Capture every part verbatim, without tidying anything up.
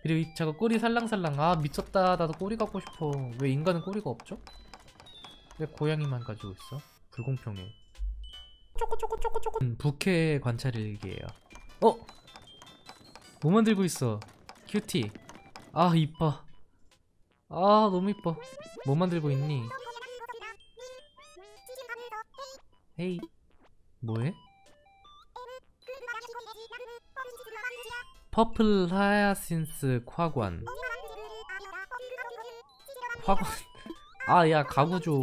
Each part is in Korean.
그리고 이 차가 꼬리 살랑살랑. 아 미쳤다. 나도 꼬리 갖고 싶어. 왜 인간은 꼬리가 없죠? 왜 고양이만 가지고 있어? 불공평해. 쪼꼬쪼꼬쪼꼬쪼꼬. 음, 부캐 관찰 일기예요. 어? 뭐 만들고 있어? 큐티. 아 이뻐. 아 너무 이뻐. 뭐 만들고 있니? 헤이. 뭐해? 퍼플 하야신스 화관. 화관. 아 야 가구 줘.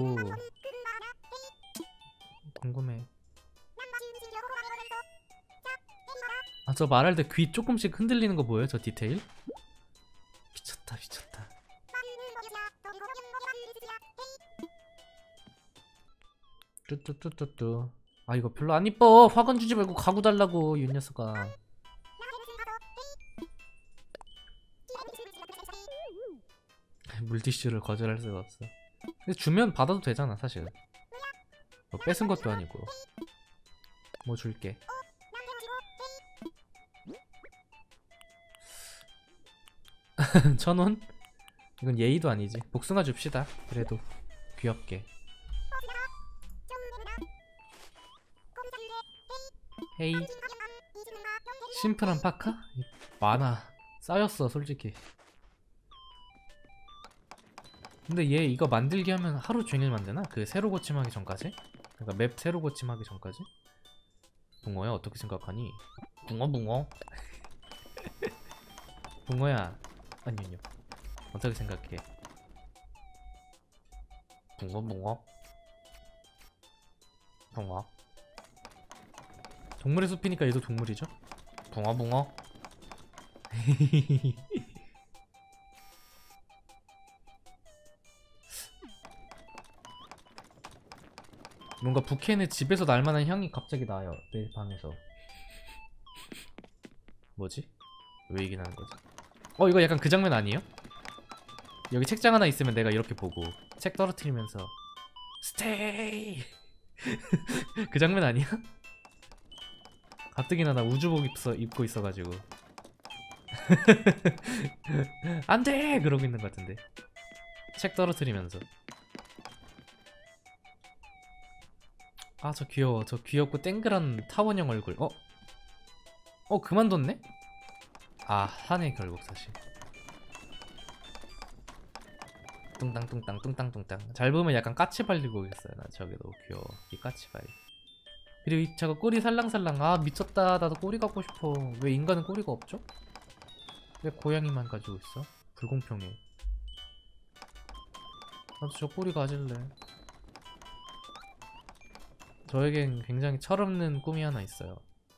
궁금해. 아 저 말할 때 귀 조금씩 흔들리는 거 보여요? 저 디테일? 미쳤다 미쳤다. 뚜뚜뚜뚜뚜. 아 이거 별로 안 이뻐. 화관 주지 말고 가구 달라고 이 녀석아. 물티슈를 거절할 수가 없어. 근데 주면 받아도 되잖아 사실. 뭐 뺏은 것도 아니고. 뭐 줄게. 천 원? 이건 예의도 아니지. 복숭아 줍시다. 그래도 귀엽게. 헤이. 심플한 파카? 많아. 쌓였어 솔직히. 근데 얘 이거 만들기 하면 하루 종일 만드나? 그 새로 고침하기 전까지? 그러니까 맵 새로 고침하기 전까지? 붕어야 어떻게 생각하니? 붕어 붕어. 붕어야. 아니요. 어떻게 생각해? 붕어 붕어. 붕어. 동물의 숲이니까 얘도 동물이죠? 붕어 붕어. 뭔가 부캐는 집에서 날만한 향이 갑자기 나요. 내 방에서. 뭐지? 왜 이게 나는 거지? 어 이거 약간 그 장면 아니에요? 여기 책장 하나 있으면 내가 이렇게 보고 책 떨어뜨리면서 스테이. 그 장면 아니야? 가뜩이나 나 우주복 입서, 입고 있어가지고 안돼! 그러고 있는 것 같은데. 책 떨어뜨리면서. 아 저 귀여워. 저 귀엽고 땡그란 타원형 얼굴. 어? 어 그만뒀네? 아 하네 결국 사실. 뚱땅뚱땅 뚱땅뚱땅. 잘 보면 약간 까치발리고 있어요. 나 저게 너무 귀여워. 이 까치발. 그리고 이 차가 꼬리 살랑살랑. 아 미쳤다. 나도 꼬리 갖고 싶어. 왜 인간은 꼬리가 없죠? 왜 고양이만 가지고 있어? 불공평해. 나도 저 꼬리 가질래. 저에겐 굉장히 철없는 꿈이 하나 있어요.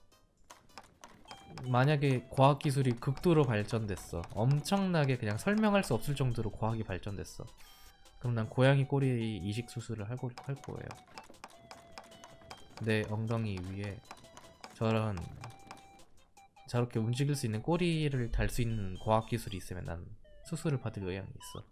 만약에 과학기술이 극도로 발전됐어. 엄청나게 그냥 설명할 수 없을 정도로 과학이 발전됐어. 그럼 난 고양이 꼬리 이식 수술을 할, 거, 할 거예요. 내 엉덩이 위에 저런 저렇게 움직일 수 있는 꼬리를 달 수 있는 과학기술이 있으면 난 수술을 받을 의향이 있어.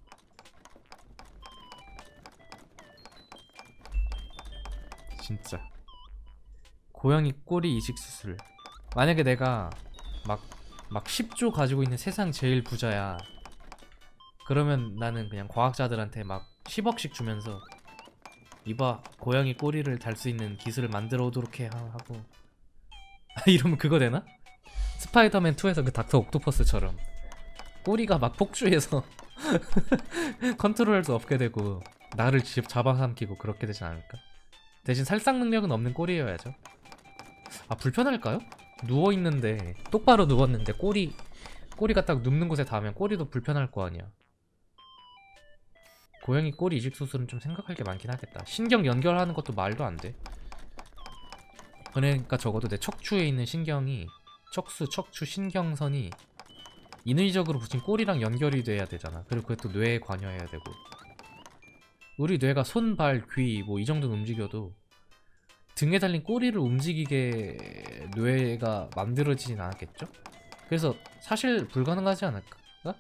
진짜 고양이 꼬리 이식 수술. 만약에 내가 막 막 십조 가지고 있는 세상 제일 부자야. 그러면 나는 그냥 과학자들한테 막 십억씩 주면서 이봐 고양이 꼬리를 달 수 있는 기술을 만들어 오도록 해 하고. 이러면 그거 되나? 스파이더맨 투에서 그 닥터 옥토퍼스처럼 꼬리가 막 폭주해서 컨트롤할 수 없게 되고 나를 집 잡아삼키고 그렇게 되진 않을까? 대신 살상 능력은 없는 꼬리여야죠. 아 불편할까요? 누워있는데 똑바로 누웠는데 꼬리 꼬리가 딱 눕는 곳에 닿으면 꼬리도 불편할 거 아니야. 고양이 꼬리 이식 수술은 좀 생각할 게 많긴 하겠다. 신경 연결하는 것도 말도 안 돼. 그러니까 적어도 내 척추에 있는 신경이 척수, 척추 신경선이 인위적으로 붙인 꼬리랑 연결이 돼야 되잖아. 그리고 그게 또 뇌에 관여해야 되고. 우리 뇌가 손, 발, 귀 뭐 이 정도는 움직여도 등에 달린 꼬리를 움직이게 뇌가 만들어지진 않았겠죠? 그래서 사실 불가능하지 않을까?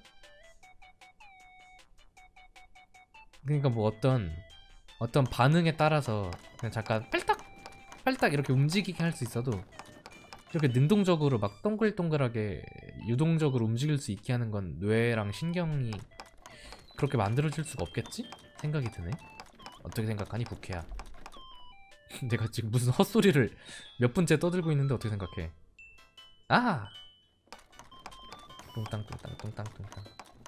그러니까 뭐 어떤 어떤 반응에 따라서 그냥 잠깐 팔딱 팔딱 이렇게 움직이게 할 수 있어도 이렇게 능동적으로 막 동글동글하게 유동적으로 움직일 수 있게 하는 건 뇌랑 신경이 그렇게 만들어질 수가 없겠지? 생각이 드네. 어떻게 생각하니 부캐야? 내가 지금 무슨 헛소리를 몇 분째 떠들고 있는데 어떻게 생각해? 아! 뚱땅 뚱땅 뚱땅 뚱땅.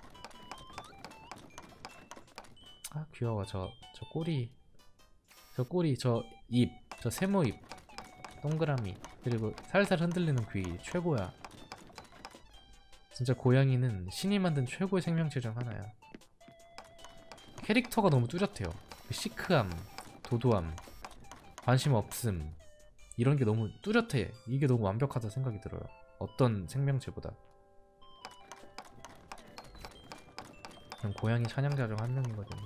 아 귀여워. 저 저 꼬리, 저 꼬리, 저 입, 저 세모입, 동그라미, 그리고 살살 흔들리는 귀 최고야. 진짜 고양이는 신이 만든 최고의 생명체 중 하나야. 캐릭터가 너무 뚜렷해요. 그 시크함, 도도함, 관심 없음, 이런 게 너무 뚜렷해. 이게 너무 완벽하다 생각이 들어요. 어떤 생명체보다. 그냥 고양이 사냥자 중 한 명이거든요.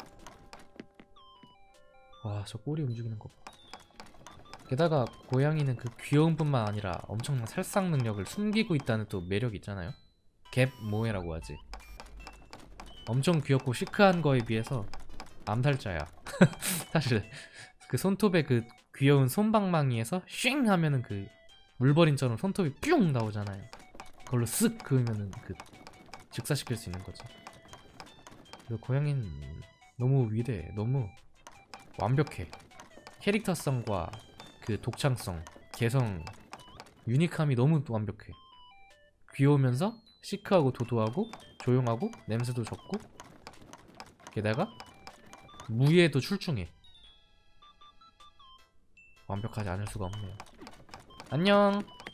와, 저 꼬리 움직이는 거 봐. 게다가 고양이는 그 귀여움뿐만 아니라 엄청난 살상 능력을 숨기고 있다는 또 매력이 있잖아요. 갭 모해라고 하지. 엄청 귀엽고 시크한 거에 비해서 암살자야. 사실 그 손톱에 그 귀여운 손방망이에서 쉥 하면은 그 물버린처럼 손톱이 뿅 나오잖아요. 그걸로 쓱 그으면은 그 즉사시킬 수 있는 거지. 그리고 고양이는 너무 위대해. 너무 완벽해. 캐릭터성과 그 독창성, 개성, 유니크함이 너무 완벽해. 귀여우면서 시크하고 도도하고 조용하고 냄새도 적고 게다가 무예도 출중해. 완벽하지 않을 수가 없네요. 안녕.